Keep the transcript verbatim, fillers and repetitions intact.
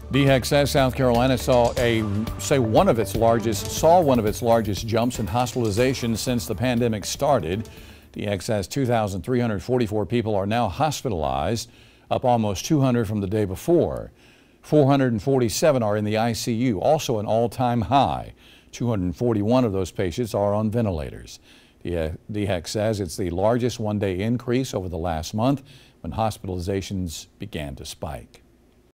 D H E C says South Carolina saw a say one of its largest saw one of its largest jumps in hospitalizations since the pandemic started. D H E C says two thousand three hundred forty-four people are now hospitalized, up almost two hundred from the day before. four hundred forty-seven are in the I C U, also an all-time high. two hundred forty-one of those patients are on ventilators. D H E C says it's the largest one-day increase over the last month when hospitalizations began to spike.